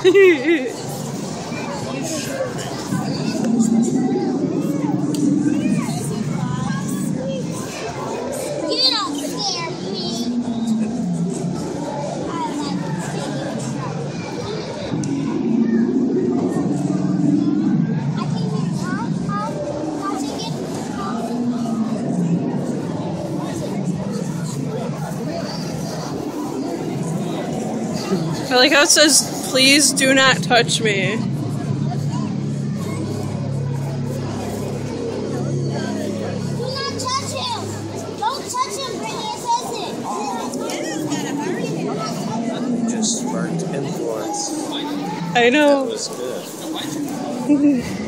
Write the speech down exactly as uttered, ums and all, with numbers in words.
I like how it says, please do not touch me. Do not touch him! Don't touch him, Brittany, it says it! Just sparked influence. I know. That was good.